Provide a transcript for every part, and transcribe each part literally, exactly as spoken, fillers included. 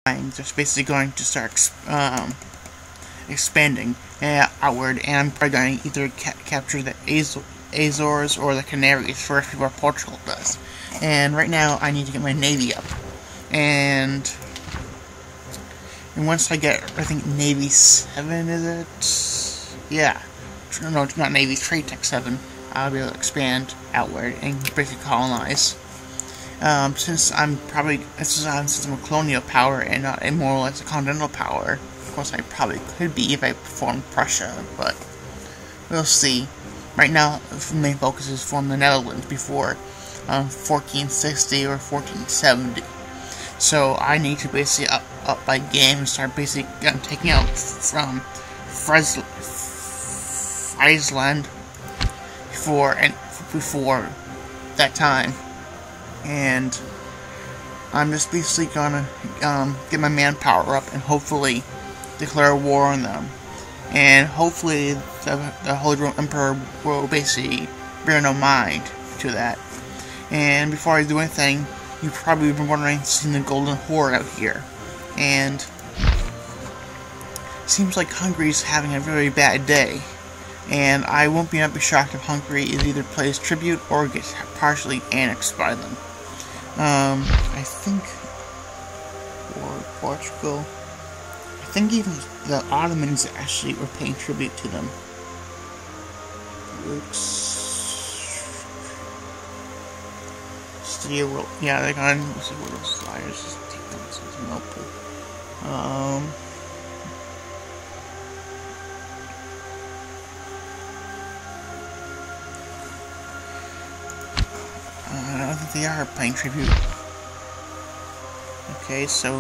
just basically going to start um, expanding uh, outward, and I'm probably going to either ca capture the Azor Azores or the Canaries first before Portugal does. And right now, I need to get my navy up, and and once I get, I think Navy seven is it? Yeah, no, it's not Navy, Trade Tech seven. I'll be able to expand outward and basically colonize. Um, since I'm probably, since I'm, since I'm a colonial power and not a more or less a continental power, of course I probably could be if I formed Prussia, but we'll see. Right now, the main focus is from the Netherlands before um, fourteen sixty or fourteen seventy. So I need to basically up, up my game and start basically um, taking out from Fres Friesland before and before that time. And I'm just basically gonna um, get my manpower up and hopefully declare war on them. And hopefully the, the Holy Roman Emperor will basically bear no mind to that. And before I do anything, you've probably been wondering, seeing the Golden Horde out here. And it seems like Hungary's having a very bad day. And I won't be not be shocked if Hungary is either plays tribute or gets partially annexed by them. Um, I think, or Portugal, I think even the Ottomans actually were paying tribute to them. Looks, Steel World, yeah, they're going to see what those flyers just take them, so it's melted. Um, I don't think they are paying tribute. Okay, so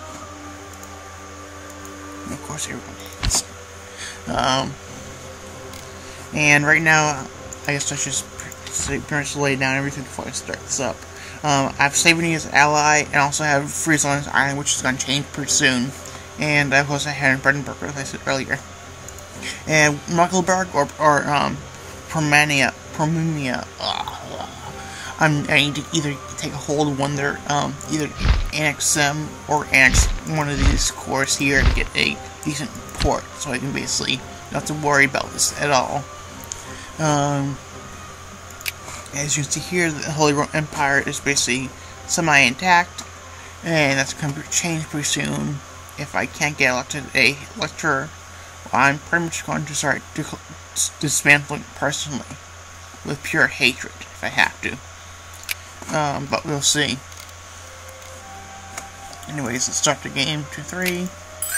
of course everyone is. Um, and right now, I guess I should just pretty much lay down everything before I start this up. Um, I have Slovenia as an ally, and also have Friesland as an island, which is going to change pretty soon. And of course, I had Brandenburg, as I said earlier. And Mecklenburg or or um, Promania, Promania. Uh, I'm, I need to either take a hold of one of their, um, either annex them or annex one of these cores here to get a decent port, so I can basically not have to worry about this at all. Um, as you can see here, the Holy Roman Empire is basically semi-intact, and that's going to be changed pretty soon. If I can't get elected a lecturer, I'm pretty much going to start dismantling personally with pure hatred if I have to. Um, but we'll see. Anyways, let's start the game. Two, three.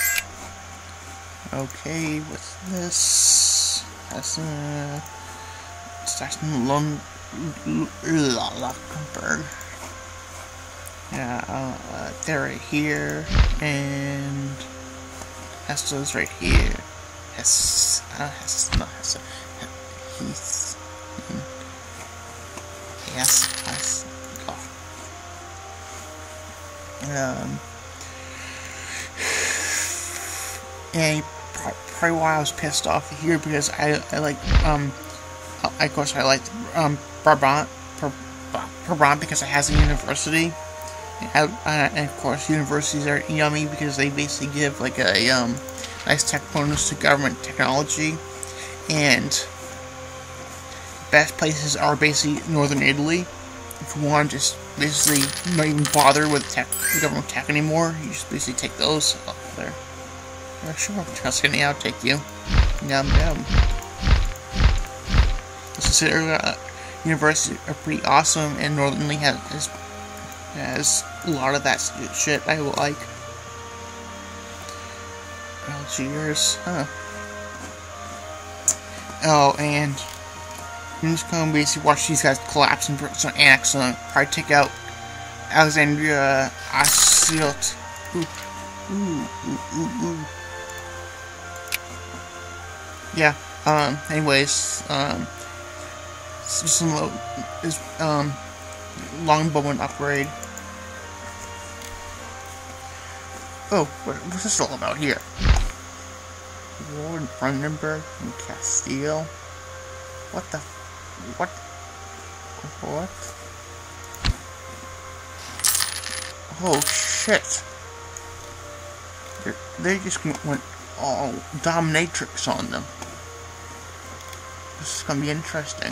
Okay, what's this? That's uh, Saxon Luxembourg. Yeah, uh, they're right here, and Hesto's right here. Hes, uh, Hes, not Hesto. He's. Yes, Hes. Um, and probably why I was pissed off here, because I, I like, um, I, of course I like, um, Brabant, Brabant because it has a university, and, uh, and of course universities are yummy because they basically give, like, a, um, nice tech bonus to government technology, and best places are basically Northern Italy. If you want to just basically not even bother with tech, government tech anymore, you just basically take those up there. Yeah, sure, Tuscany, I'll take you. Yum yum. As I said earlier, uh, universities are pretty awesome, and Northern Italy has, has has a lot of that shit I like. Algiers, huh? Oh, and I'm just gonna basically watch these guys collapse and start annexing them. Probably take out Alexandria, Asilt. Ooh, ooh, ooh, ooh, ooh. Yeah. Um. Anyways. Um. Some low is um longbowman upgrade. Oh, what, what's this all about here? War in Brandenburg and Castile. What the? What? What? Oh shit! They're, they just went all dominatrix on them. This is gonna be interesting.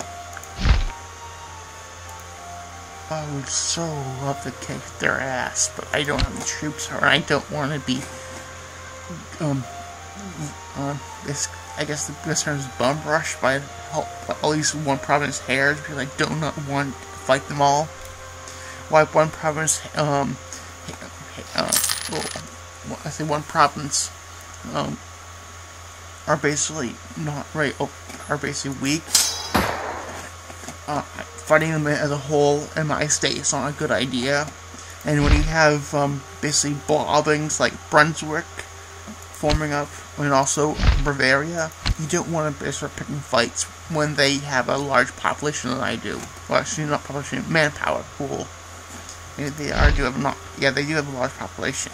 I would so love to kick their ass, but I don't have the troops, or I don't want to be, um, um, this, I guess the best term is bum rushed by all these one province hairs, because I do not want to fight them all. Why one province, um, uh, well, I say one province, um, are basically not right, are basically weak. Uh, fighting them as a whole in my state is not a good idea. And when you have um, basically blobbings like Brunswick forming up, and also Bavaria, you don't want to start picking fights when they have a large population than I do. Well, actually, not population, manpower pool. And they are do have not. Yeah, they do have a large population.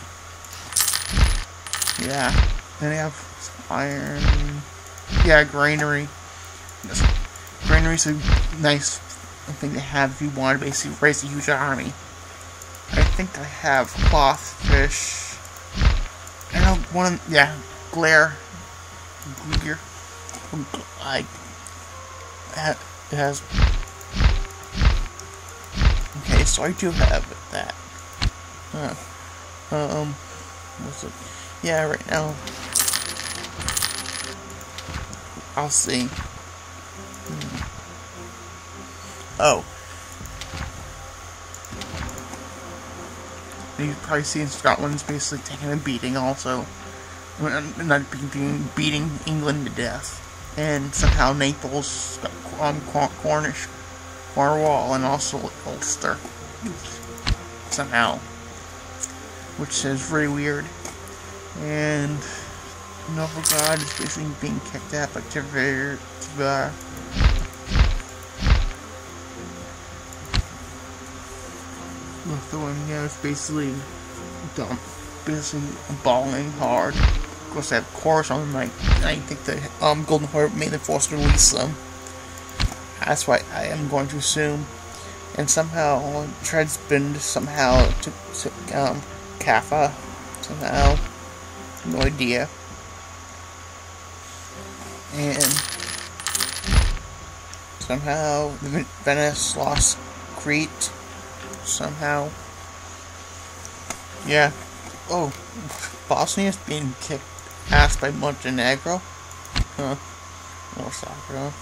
Yeah, and they have iron. Yeah, granary. Granary's a nice thing to have if you want to basically raise a huge army. I think I have cloth fish. I know one of, yeah, glare. Glare. I, it has. Okay, so I do have that. Huh. Um, what's it? Yeah, right now. I'll see. Hmm. Oh. You probably see in Scotland's basically taking a beating also. Not beating, beating England to death. And somehow Naples got um, Cornish, Cornwall, and also Ulster. Somehow. Which is really weird. And Novgorod is basically being kicked out by Tver. Lithuania is basically dumb, basically balling hard. Of course, they have cores on them. I, I think the um, Golden Horde made them forced to release them. That's what I am going to assume. And somehow, Tread's been somehow to, to um, Kaffa. Somehow, no idea. And somehow, Venice lost Crete. Somehow. Yeah. Oh, Bosnia's being kicked ass by Montenegro. Huh. More soccer.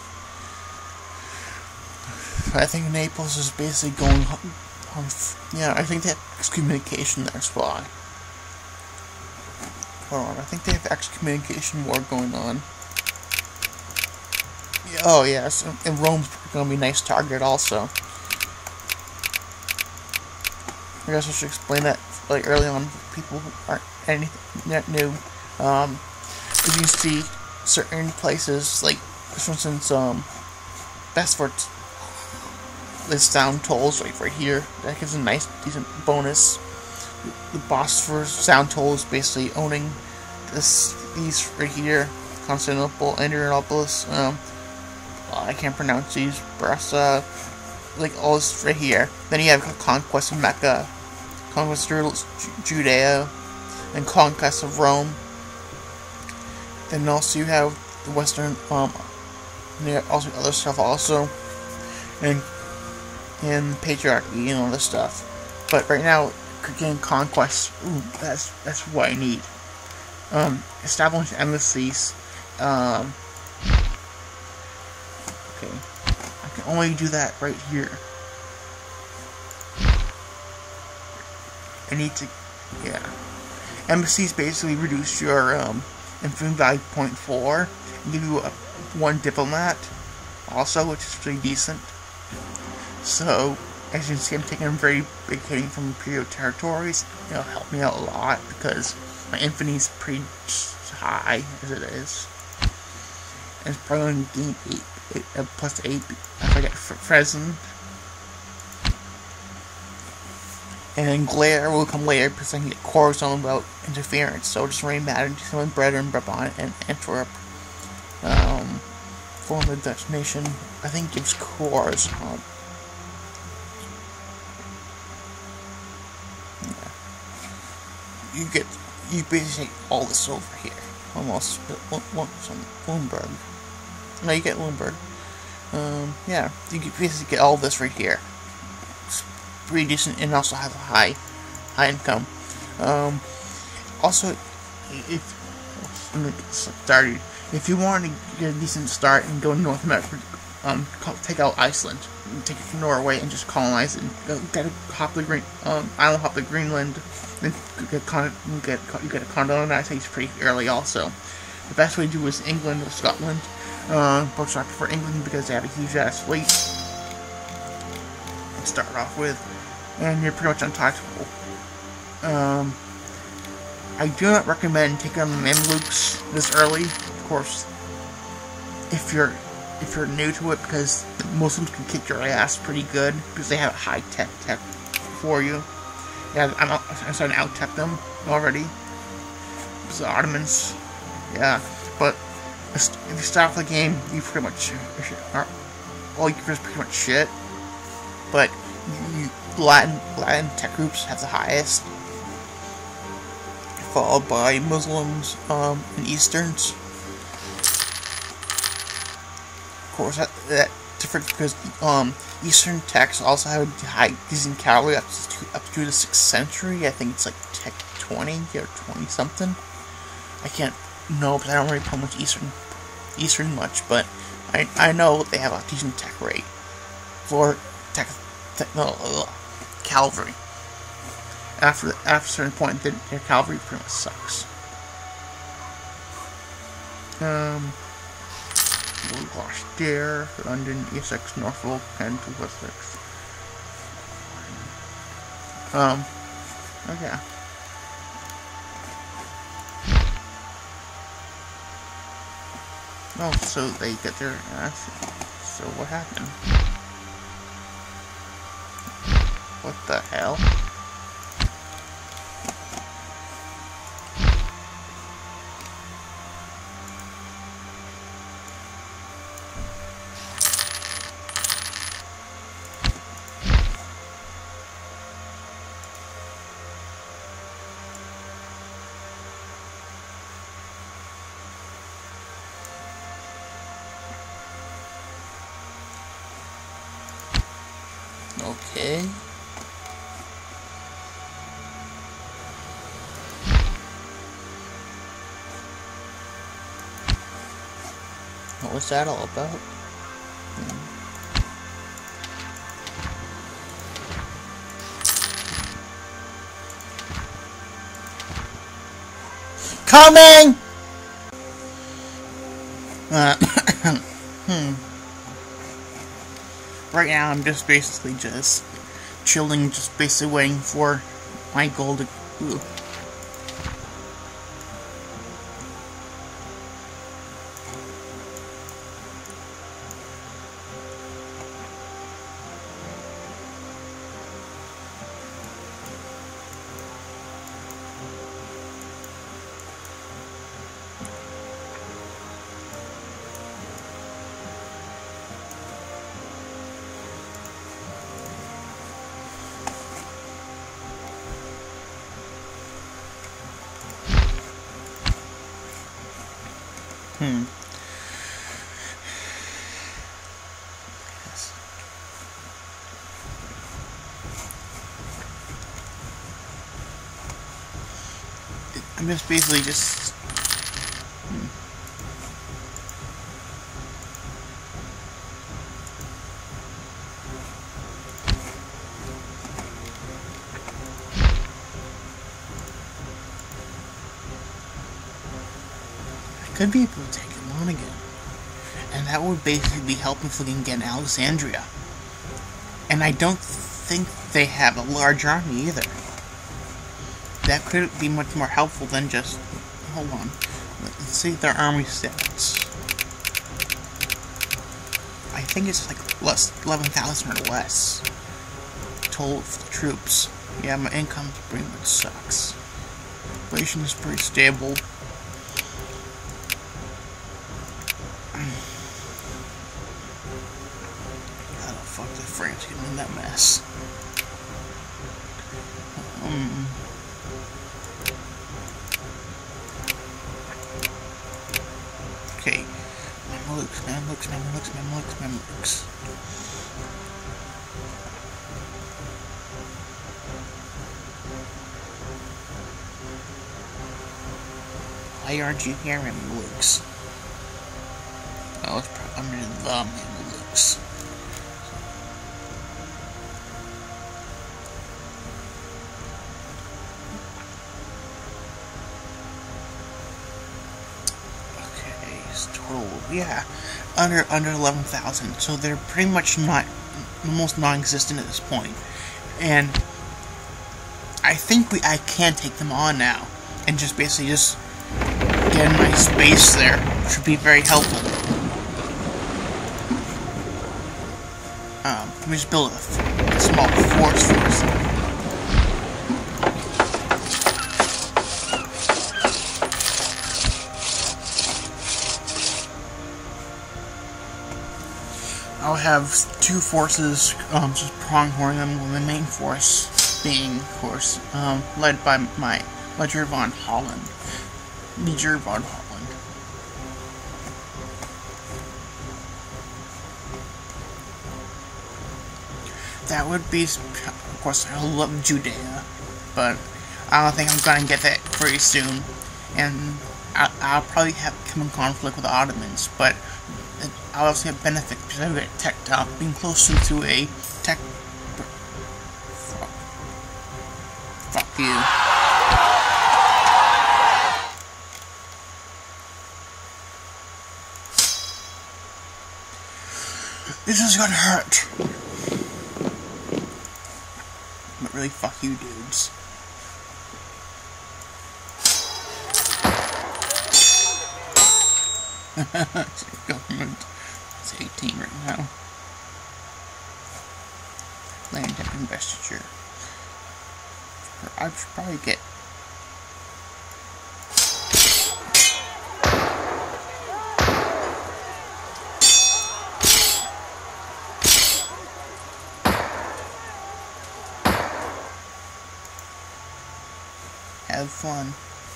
I think Naples is basically going on. Yeah, I think they have excommunication there, that's why. Hold on, I think they have excommunication war going on. Yeah, oh, yes, and Rome's going to be a nice target also. I guess I should explain that like early on for people who aren't anything that new. Um, as you see, certain places, like for instance, um, Bestford, the sound tolls right right here. That gives a nice, decent bonus. The Bosphorus sound toll is basically owning this these right here, Constantinople, Adrianopolis. Um, I can't pronounce these. Brasa. Like all this right here. Then you have conquest of Mecca, conquest of Judea, and conquest of Rome. Then also you have the Western, um, there also other stuff also, and and patriarchy and all this stuff. But right now, getting conquest, ooh, that's that's what I need. Um, establish embassies. Um, okay. I can only do that right here. I need to, yeah. Embassies basically reduce your um, influence value zero point four and give you a, one diplomat also, which is pretty decent. So, as you can see, I'm taking a very big hitting from Imperial territories. It'll help me out a lot because my infamy is pretty high as it is. And it's probably going to gain eight. Eight, uh, plus eight if I get Fresn. And Glare will come later because I can get cores on about interference, so it just really matters to someone Brethren, Brabant, and Antwerp. Um, form the Dutch nation, I think gives cores. Um, yeah. You get you basically take all this over here. Almost. Some Bloomberg. No, you get Bloomberg. Um, yeah, you can basically get all this right here. It's pretty decent, and also have a high, high income. Um, also, if let me get started. If you want to get a decent start and go to North America, um, take out Iceland, take it from Norway, and just colonize it. And get a hop the green, um, island hop the Greenland, then get con get you get a colonize things pretty early. Also, the best way to do is England or Scotland. Uh, both I prefer England because they have a huge ass fleet to start off with, and you're pretty much untouchable. Um, I do not recommend taking on the Mamluks this early, of course, if you're if you're new to it, because the Muslims can kick your ass pretty good because they have high tech tech for you. Yeah, I'm, I'm starting to out tech them already. It's the Ottomans, yeah, but if you start off the game, you pretty much are all you can is pretty much shit. But you, Latin Latin tech groups have the highest, followed by Muslims um, and Easterns. Of course, that, that different because um, Eastern techs also have a high decent cavalry up to up to the sixth century. I think it's like tech twenty or twenty something. I can't know because I don't really play much Eastern Eastern much, but I I know they have a decent tech rate for tech, tech no, uh, cavalry. After after a certain point, their, their cavalry pretty much sucks. Um, Gloucester, London, Essex, Norfolk, and Wessex. Um, okay. Oh, so they get their ass. So what happened? What the hell? Okay. What was that all about? Hmm. Coming! Uh, hmm. Right now, I'm just basically just chilling, just basically waiting for my goal to. Ooh. Hmm. Yes. I'm just basically just. Hmm. I could be able to take him on again. And that would basically be helping if we can get Alexandria. And I don't think they have a large army either. That could be much more helpful than just... Hold on. Let's see their army stats. I think it's like less eleven thousand or less. Total for the troops. Yeah, my income pretty much sucks. Inflation is pretty stable. How the fuck did France get in that mess? Um, Mamelukes, Mamelukes, Mamelukes, Mamelukes, Mamelukes. Why aren't you here, Mamelukes? Oh, it's probably under the Mamelukes. Total, yeah, under under eleven thousand. So they're pretty much not, almost non-existent at this point. And I think we I can take them on now, and just basically just get a nice base there, which would be very helpful. Um, let me just build a, a small force for us. I'll have two forces, um, just pronghorn them, with the main force being, of course, um, led by my Ledger von Holland. Ledger von Holland. That would be, of course, I love Judea, but I don't think I'm gonna get that very soon, and I, I'll probably have come in conflict with the Ottomans, but I'll also get benefit because I get tech top, being closer to a tech. Fuck. Fuck you. This is gonna hurt. But really, fuck you, dudes. Government. It's eighteen right now. Land and investiture. I should probably get. Have fun.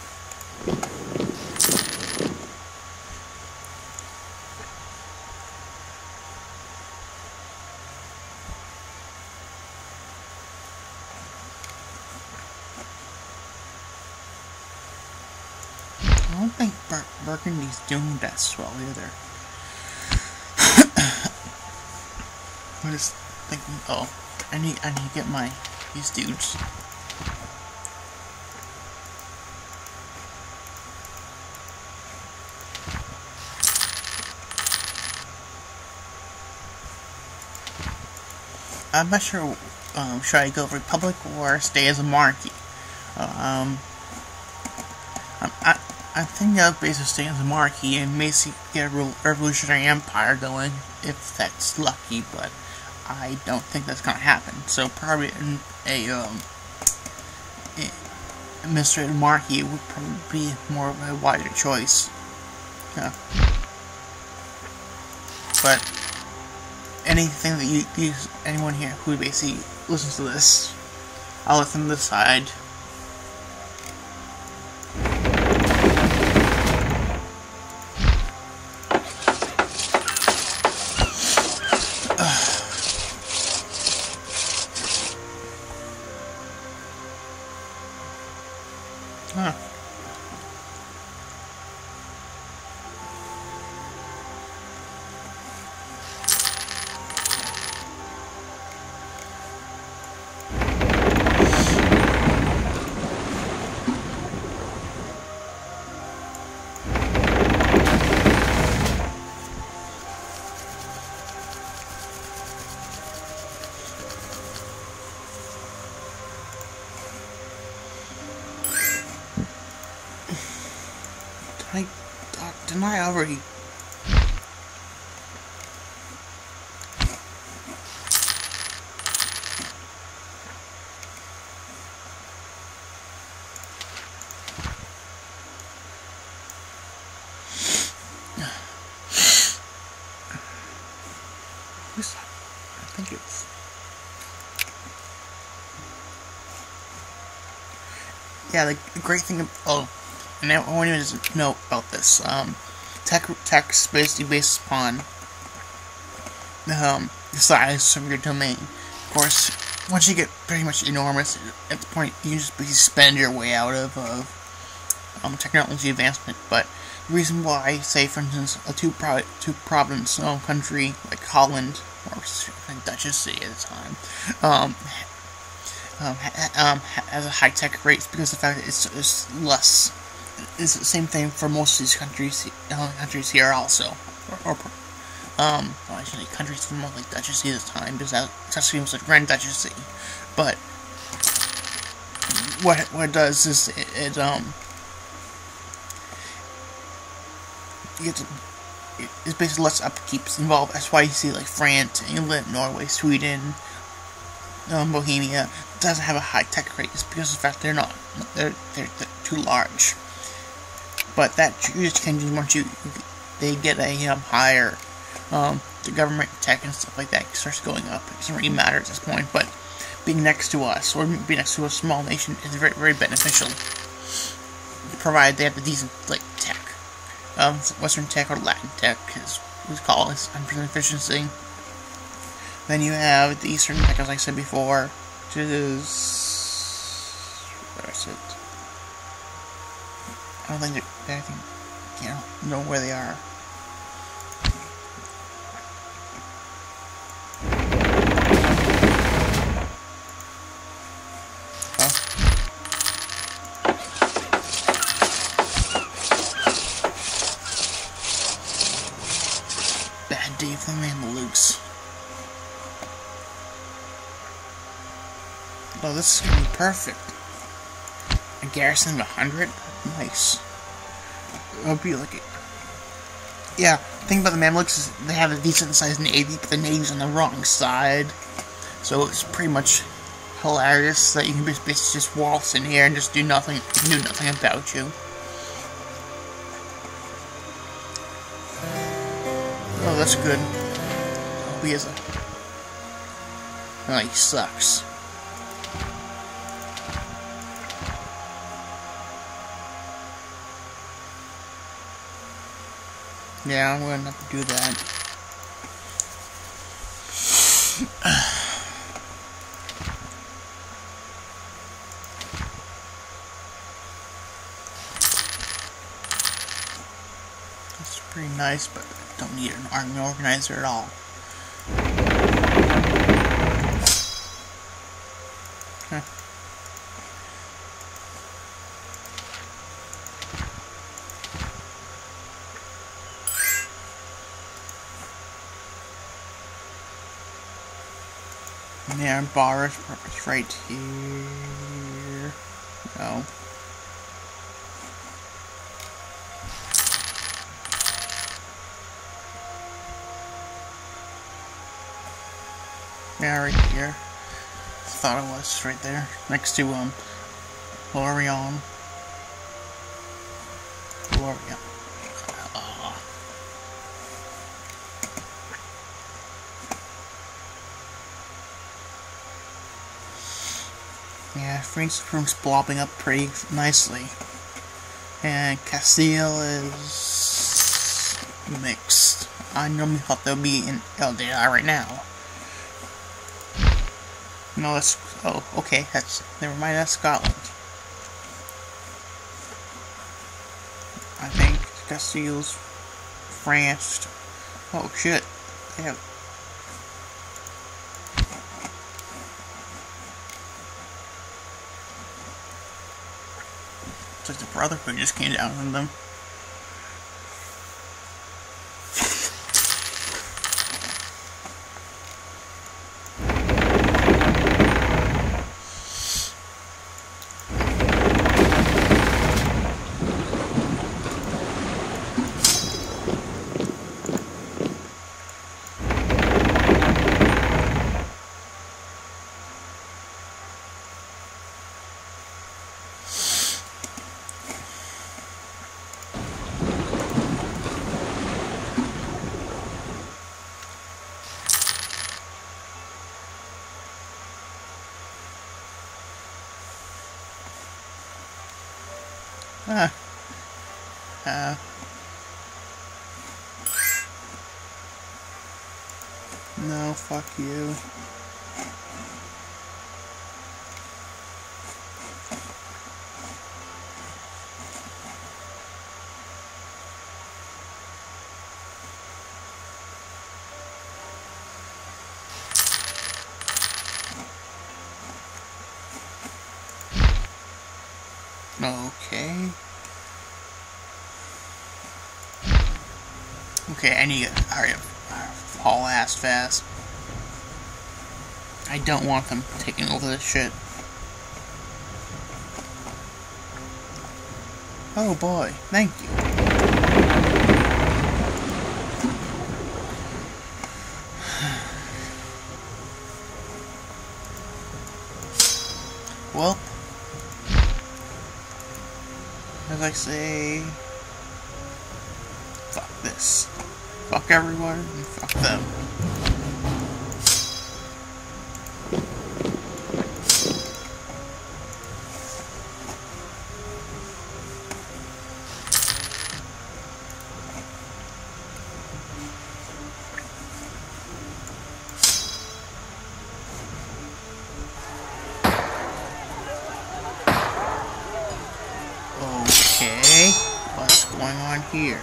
I don't think Bur Burgundy's doing that swell either. I'm just thinking, oh, I need I need to get my these dudes. I'm not sure. Um, should I go Republic or stay as a monarchy? Um, I. I I think I'll basically stay as a monarchy and maybe get a revolutionary empire going, if that's lucky, but I don't think that's gonna happen. So probably a, um, a administrative monarchy would probably be more of a wider choice. Yeah. But anything that you, you anyone here who basically listens to this, I'll let them decide. Huh. I, uh, didn't I already... Who's that? I think it's... Yeah, the great thing of... Oh, and I want you to know about this. Um, tech text basically based upon um, the size of your domain. Of course, once you get pretty much enormous, at the point you can just basically spend your way out of, of um, technology advancement. But the reason why, say for instance, a two pro two province um, country like Holland or Duchy at the time um, um, ha um, has a high tech rate, because of the fact that it's, it's less. It's the same thing for most of these countries uh, countries here also, or, or um, well, actually countries from more like Duchy at the time, because that Tuscany was like Grand Duchy. But what what it does is it, it um you get to, it, it's basically less upkeep involved. That's why you see like France, England, Norway, Sweden, um, Bohemia doesn't have a high tech rate. It's because of the fact they're not they're they're, they're too large. But that just changes once you they get a um, higher um, the government tech and stuff like that starts going up. It doesn't really matter at this point. But being next to us or being next to a small nation is very very beneficial, provided they have a decent like tech, um, Western tech or Latin tech is we call it one hundred percent efficiency. Then you have the Eastern tech, as I said before, which is where is it? I don't think they're, I think, you know, know where they are. Oh. Bad day for the Mamelukes. Oh, this is gonna be perfect. A garrison of a hundred? Nice. It'll be like it. Yeah, the thing about the Mamluks is they have a decent sized navy, but the navy's on the wrong side. So it's pretty much hilarious that you can basically just waltz in here and just do nothing, do nothing about you. Oh, that's good. Oh, he has a. Oh, he sucks. Yeah, I'm gonna have to do that. That's pretty nice, but I don't need an army organizer at all. Huh. Yeah, Boris is right here. No. Yeah, right here. Thought it was right there, next to um, Lorient. Lorient. Uh. Yeah, Frank's room's blobbing up pretty nicely. And Castile is mixed. I normally thought they'll be in L D R right now. No, that's oh, okay. That's never mind. That's Scotland. I think Castile's France. Oh shit! They have. It's like the Brotherhood just came down on them. Ah. Uh. No, fuck you. Okay. Okay, I need to hurry up. Haul ass fast. I don't want them taking over this shit. Oh boy, thank you. Well, as I say, fuck this. Fuck everyone, and fuck them. Okay, what's going on here?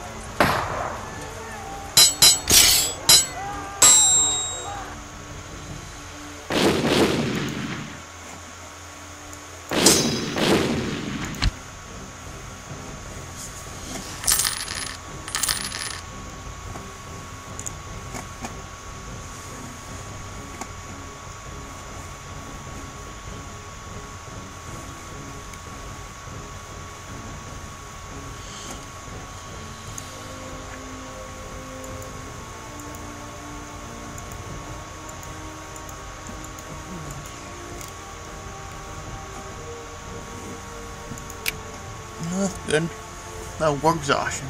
No, that's good. No, work exhaustion.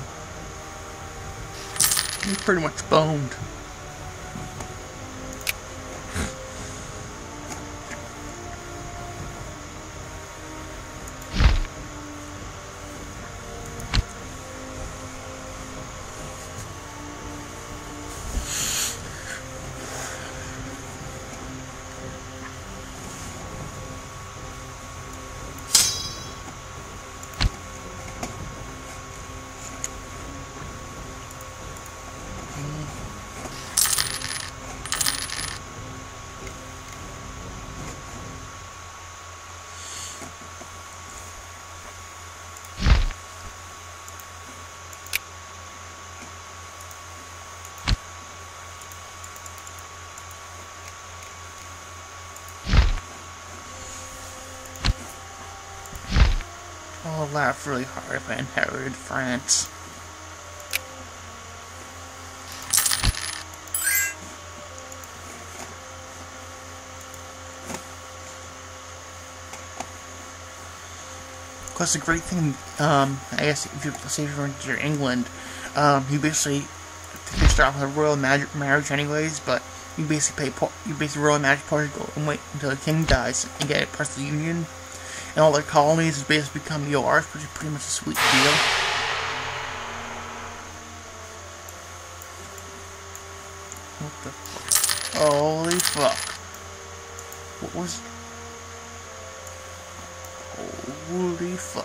You're pretty much boned. I'll laugh really hard if I inherited France. Because the great thing, um, I guess if you say if you're in England, um, you basically they start off with a royal marriage anyways, but you basically pay you basically royal marriage Portugal and wait until the king dies and get it part of the union. And all their colonies has basically become yours, which is pretty much a sweet deal. What the fuck? Holy fuck. What was... Holy fuck.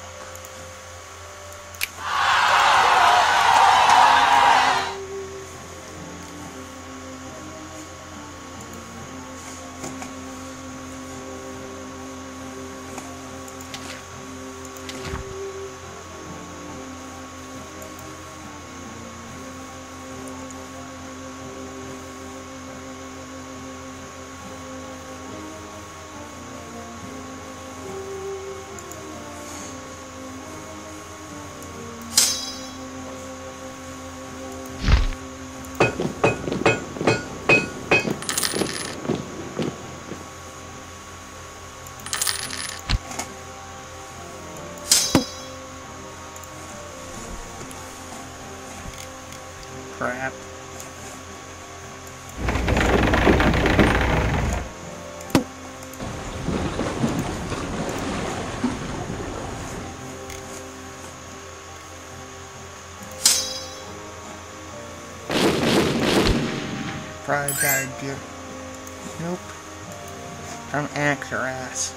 Crap. probably a bad idea. Nope. I'm annex her ass.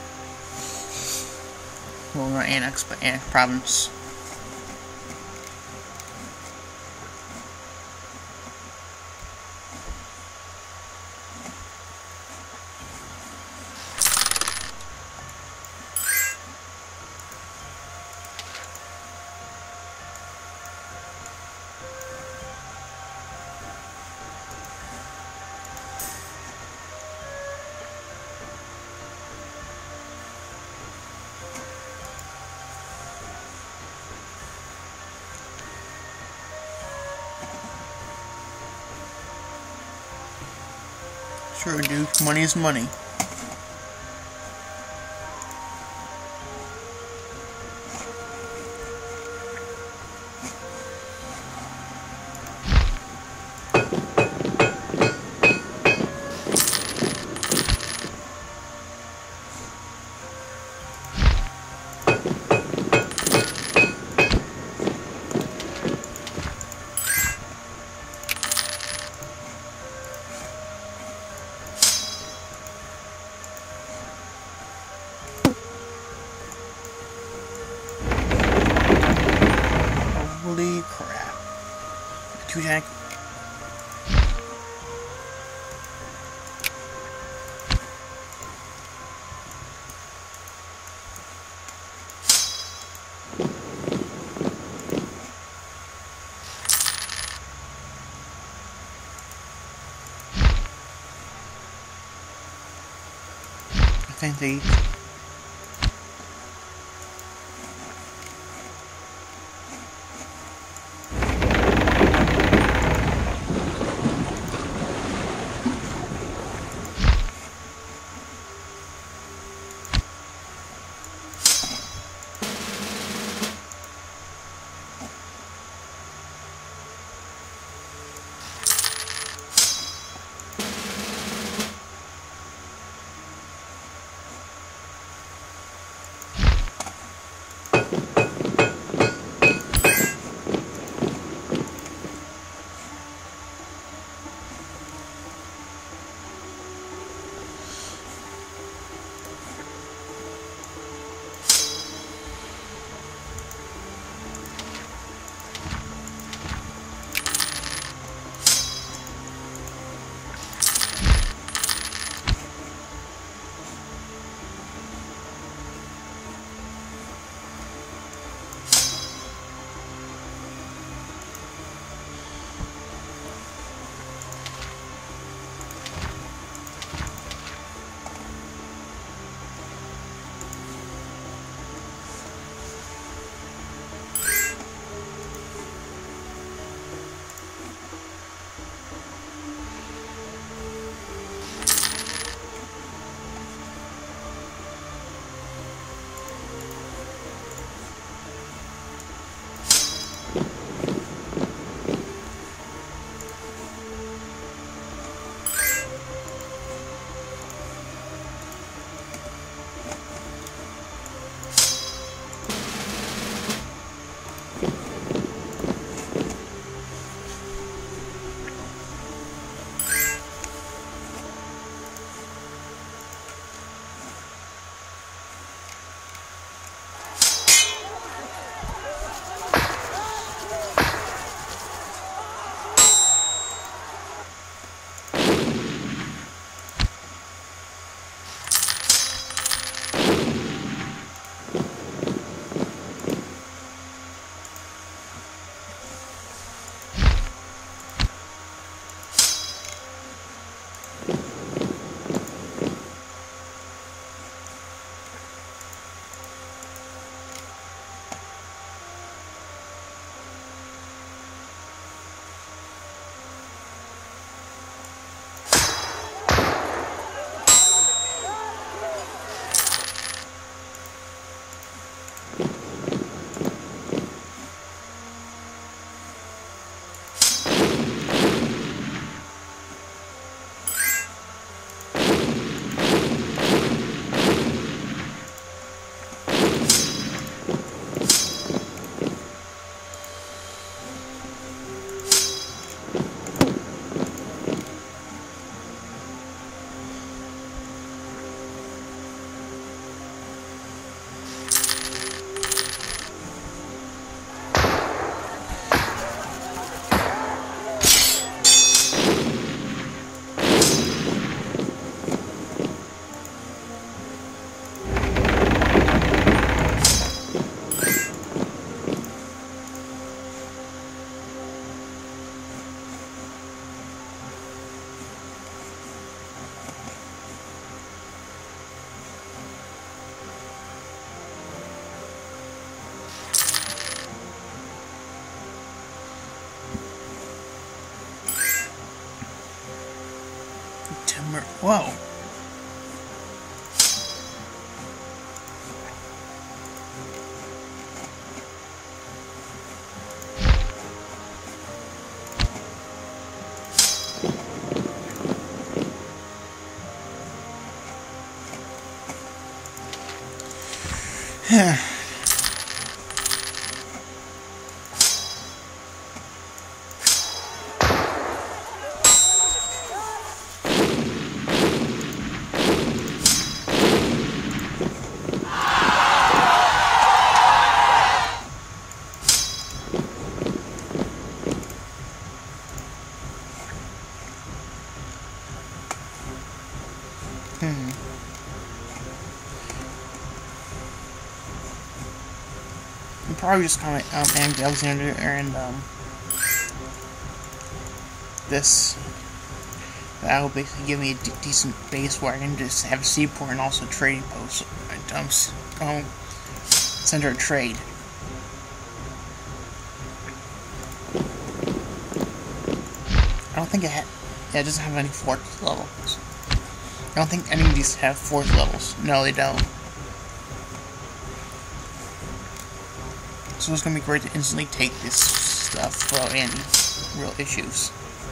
Well, not annex, but annex province. Sure, dude. Money is money. Holy crap. Two tank. I think they Timber. Whoa. Hmm. I'm probably just kind of um, Andy Alexander and um, this. That will basically give me a d decent base where I can just have a seaport and also a trading post. Um, um, center of trade. I don't think it ha yeah, it doesn't have any fourth levels. I don't think any of these have fourth levels. No, they don't. So it's gonna be great to instantly take this stuff without any real issues.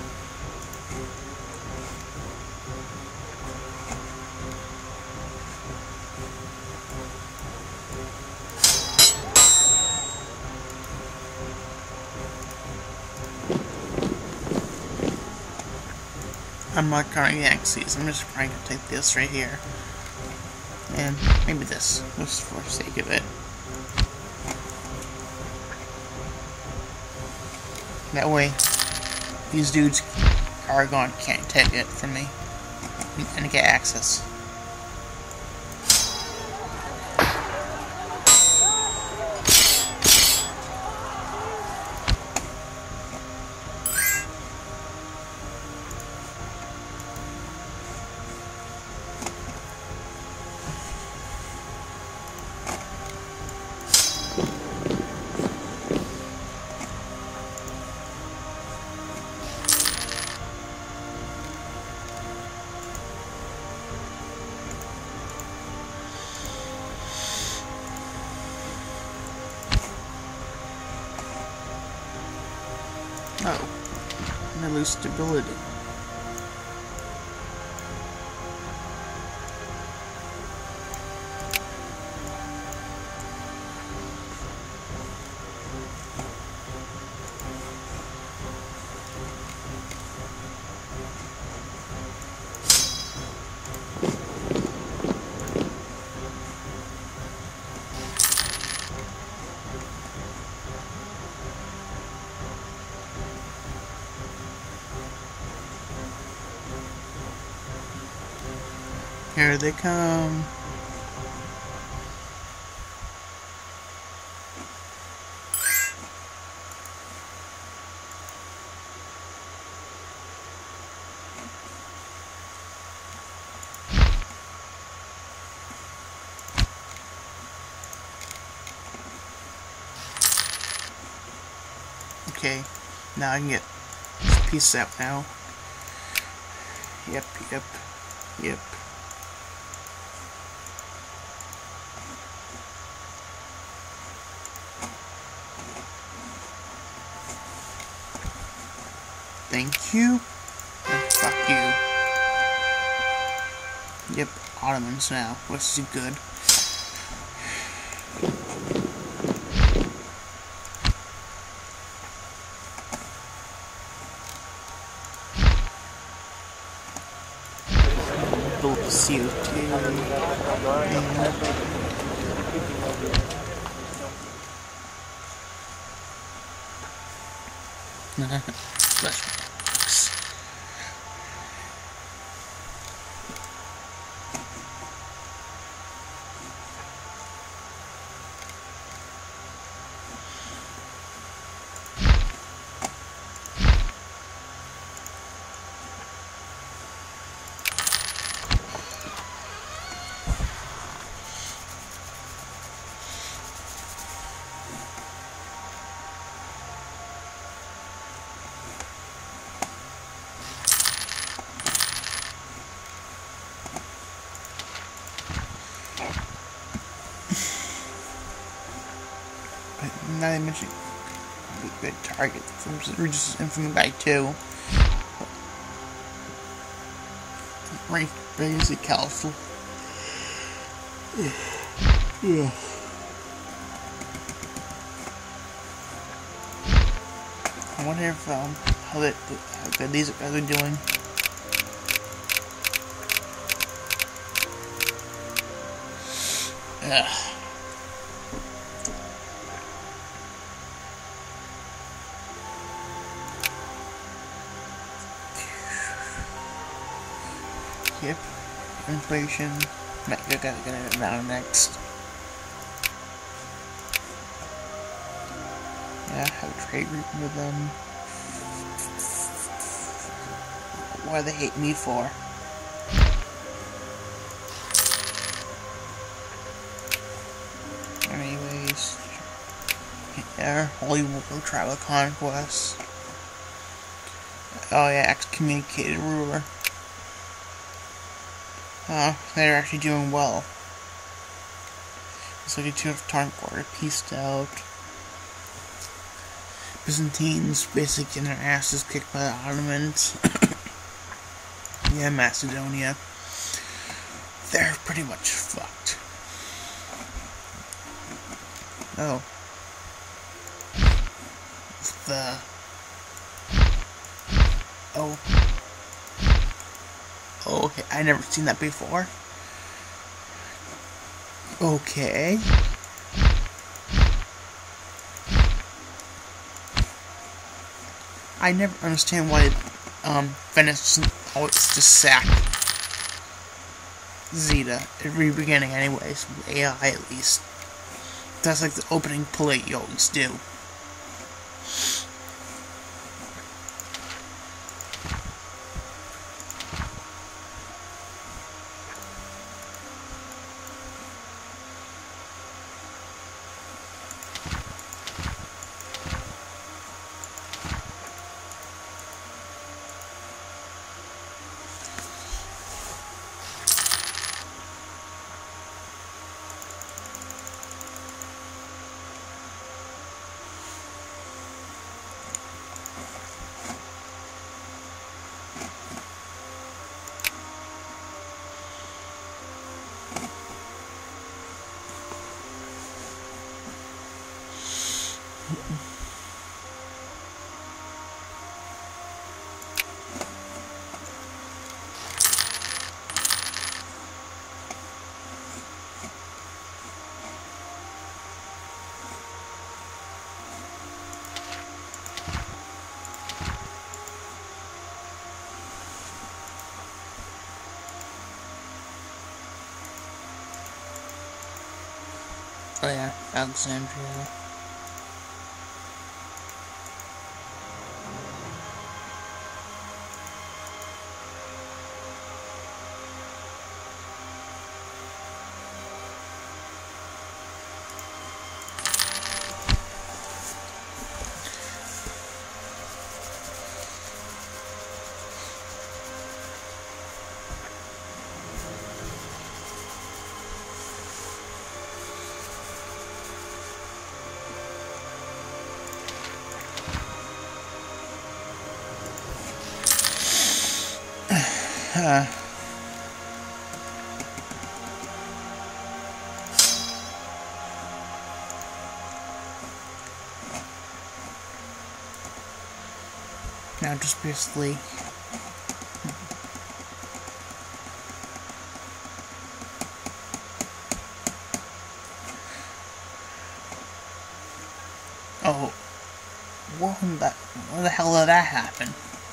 I'm not counting the axes. I'm just trying to take this right here. And maybe this, just for the sake of it. That way, these dudes, Aragon, can't take it from me. And get access. Oh, and I lose stability. Here they come. Okay, now I can get this piece out now. Yep, yep, yep. Thank you. And fuck you. Yep, Ottomans now. Which is good. Build the C O two. Flashbacks. now they mention good target from reduces infamy by two. Right, basic castle. Yeah. I wonder if um how that how good these guys are doing. Ugh. Yep. Inflation. Might get it now next. Yeah, have a trade agreement with them. What do they hate me for? Anyways, yeah, Holy War Travel Conquest. Oh yeah, excommunicated ruler. Uh, they're actually doing well. It's like a two of Tarnquart pieced out. Byzantines basically getting their asses kicked by the Ottomans. Yeah, Macedonia. They're pretty much fucked. Oh. The... Oh. Oh, okay, I never seen that before. Okay. I never understand why um, Venice doesn't always just sack Zeta at the very beginning anyways, A I at least. That's like the opening plate you always do. Oh yeah, Alexandria. Uh, now just basically oh, what the, what the hell did that happen?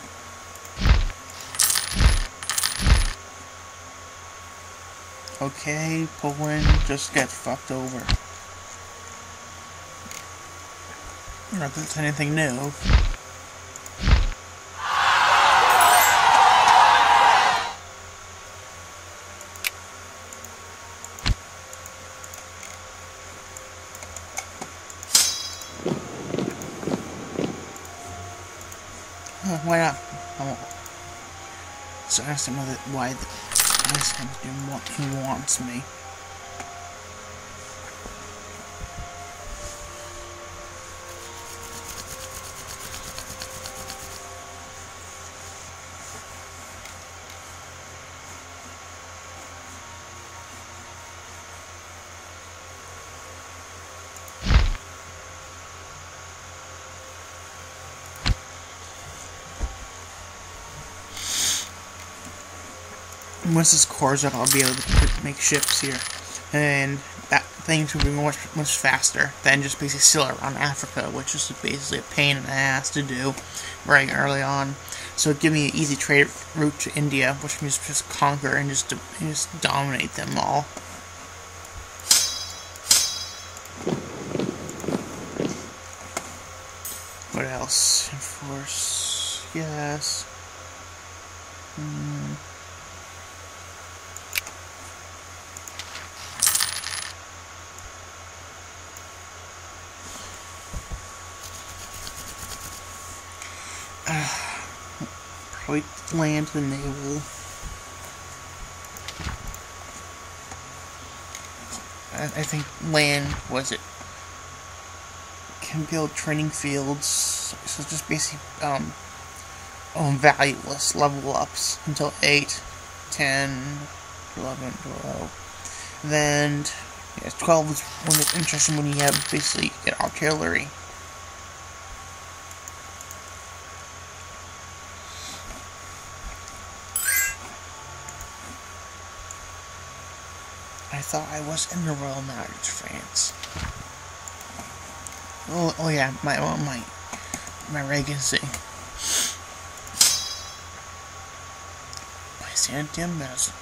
Okay, Poland just gets fucked over. Not that it's anything new. Huh, why not? I won't. So I asked him why the This time he wants me. once this cores up, I'll be able to make ships here, and that things will be much much faster than just basically still around Africa, which is basically a pain in the ass to do right early on. So it gave me an easy trade route to India, which means just conquer and just and just dominate them all. What else? Enforce, yes. Hmm. Uh, probably land the naval. I, I think land was it. Can build training fields, so just basically um, um valueless level ups until eight, ten, eleven, twelve. Then yeah, twelve is when it's interesting when you have basically get artillery. I thought I was in the Royal Marriage France. Oh, oh yeah, my oh, my my regency. Byzantium, that's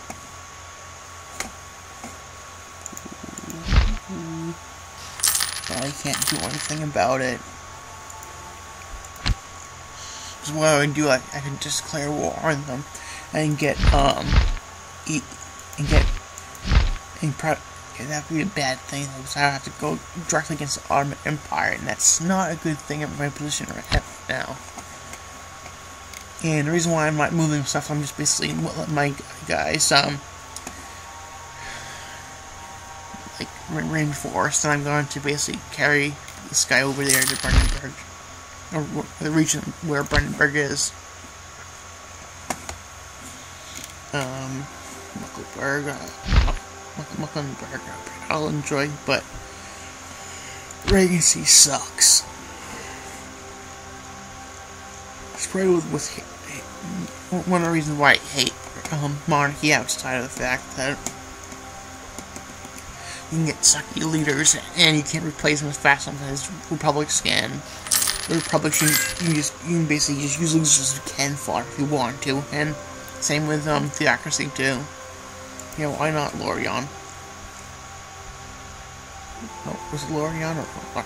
well, I can't do anything about it. So what I would do, I, I could just declare war on them and get um eat and get and pro yeah, that would be a bad thing because I have to go directly against the Ottoman Empire, and that's not a good thing in my position right now. And the reason why I'm not moving stuff, I'm just basically letting my guys um like reinforce, and I'm going to basically carry this guy over there to Brandenburg, or the region where Brandenburg is. Um, Mecklenburg. Uh, Mecklenburg, I'll enjoy, but regency sucks. It's probably with, with hate, one of the reasons why I hate um, monarchy, outside of the fact that you can get sucky leaders and you can't replace them as fast as republics can. The republics, you, you can just you can basically just use losers as you can for if you want to, and same with um theocracy too. Yeah, why not Lorient? Oh, was it Lorient or what?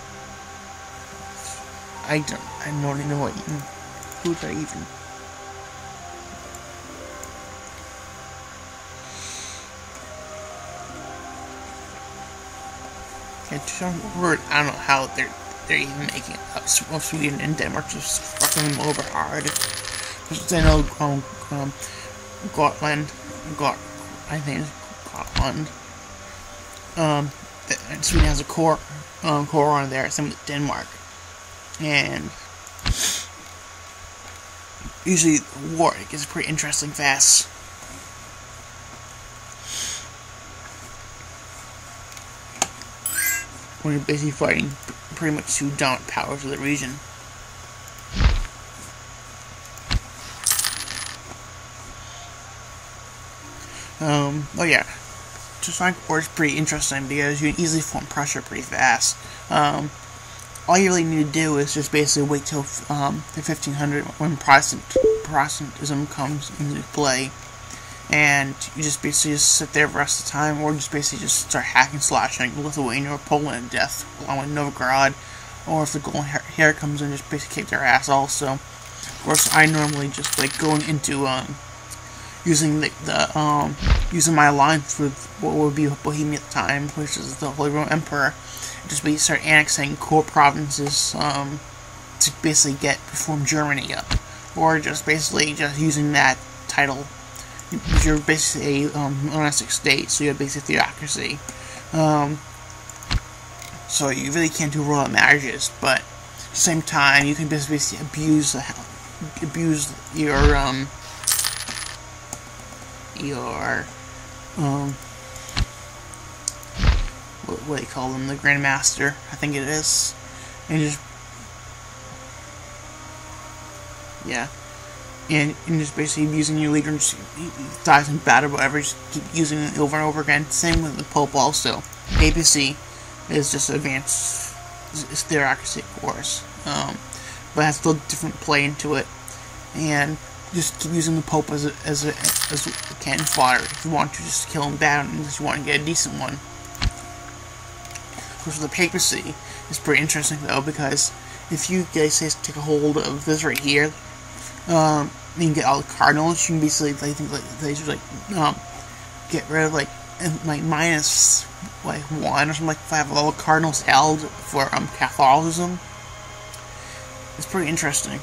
I don't, I don't even know what even, who's that even? Yeah, I don't know how they're, they're even making it up. Sweden and Denmark just fucking them over hard. Because I know, um, um, Gotland, Got, I think it's Gotland. Um, Sweden has a core, um, core on there, same with Denmark. And usually the war, it gets pretty interesting fast. When you're basically fighting pretty much two dominant powers of the region. Um, oh yeah, Teutonic War is pretty interesting because you can easily form pressure pretty fast. Um, all you really need to do is just basically wait till um, the fifteen hundred when Protestant Protestantism comes into play, and you just basically just sit there the rest of the time, or just basically just start hacking, slashing Lithuania or Poland to death, along with Novgorod, or if the Golden Hair comes in, just basically kick their ass also. Of course, I normally just like going into um. using the, the um using my alliance with what would be Bohemia at the time, which is the Holy Roman Emperor, just basically start annexing core provinces um to basically get perform Germany up, or just basically just using that title. You're basically a um, monastic state, so you have basic theocracy. Um, so you really can't do royal marriages, but at the same time you can basically abuse the abuse your um. your, um, what, what do you call them, the Grand Master, I think it is, and just, yeah, and, and just basically using your leader and just dies in battle, whatever, just keep using it over and over again. Same with the Pope also. Papacy is just advanced, it's theocracy, of course, um, but has a little different play into it, and just keep using the Pope as a, as a, as a cannon fodder if you want to just kill him down, unless you want to get a decent one. Of course, the Papacy is pretty interesting though, because if you guys say take a hold of this right here, um, you can get all the cardinals. You can basically, I think, like they should like um, get rid of like like minus like one or something like five of all the cardinals held for um Catholicism. It's pretty interesting.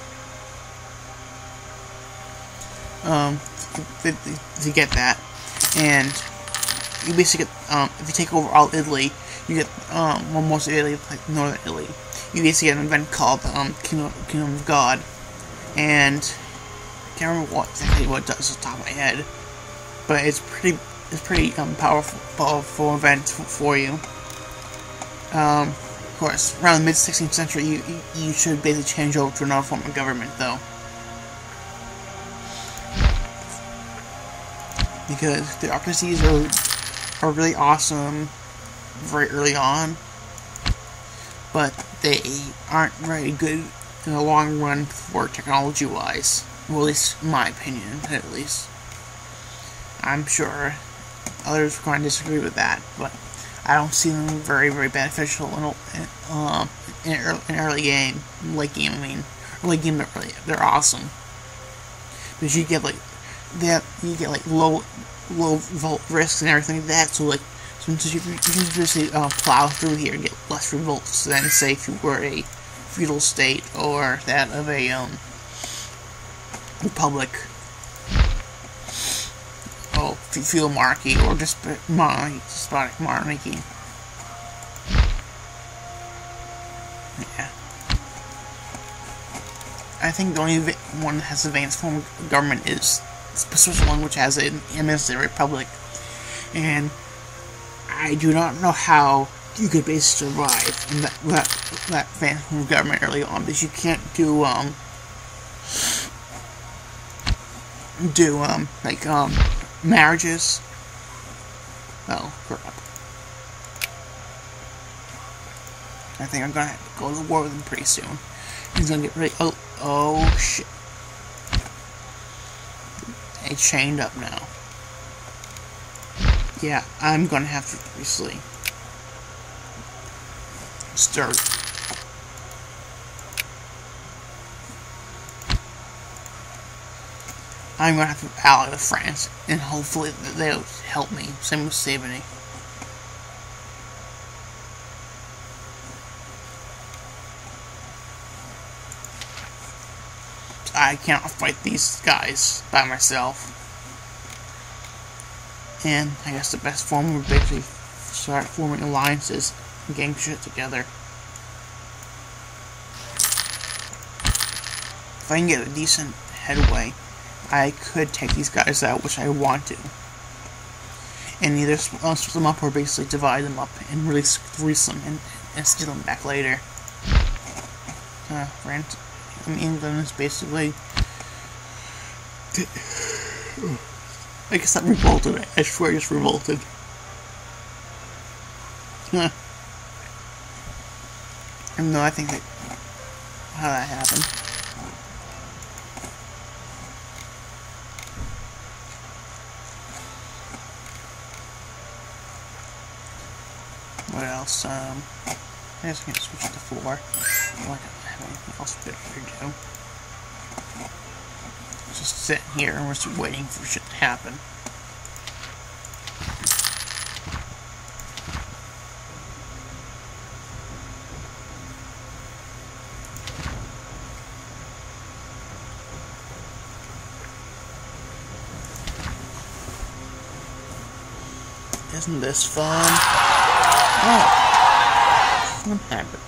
Um, to, to get that, and you basically get um if you take over all Italy, you get um well, most of Italy, like northern Italy. You basically get an event called um Kingdom, Kingdom of God, and I can't remember what exactly what it does off the top of my head, but it's pretty it's pretty um powerful powerful event for you. Um, of course, around the mid sixteenth century, you you should basically change over to another form of government though, because theocracies are are really awesome very early on, but they aren't very good in the long run for technology-wise. Well, at least in my opinion, at least. I'm sure others are going to disagree with that, but I don't see them very, very beneficial in, in, uh, in, early, in early game, late game. I mean, early game they're really, they're awesome because you get like that, you get like low, low volt risks and everything like that. So like. Since you, you can just uh, plow through here and get less revolts than, say, if you were a feudal state or that of a um, republic, oh, feudal monarchy, or just monarchy, despotic monarchy. Yeah. I think the only one that has advanced form of government is Switzerland, which has an administrative republic, and I do not know how you could basically survive in that that, that advanced government early on, because you can't do um do um like um marriages. Oh crap! I think I'm gonna have to go to war with him pretty soon. He's gonna get really oh oh shit! They chained up now. Yeah, I'm gonna have to obviously start. I'm gonna have to ally with France, and hopefully they'll help me. Same with Savigny. I cannot fight these guys by myself. And I guess the best form would basically start forming alliances and getting shit together. If I can get a decent headway, I could take these guys out, which I want to. And either split them up or basically divide them up and release, release them and, and steal them back later. Uh, rent. I mean, England is basically. I guess I'm revolted. I swear I just revolted. Huh. And no, I think that how that happened. What else? Um, I guess I can switch to four. I don't have anything else better to do. Just sitting here and we're just waiting for shit to happen. Isn't this fun? Oh, what happened?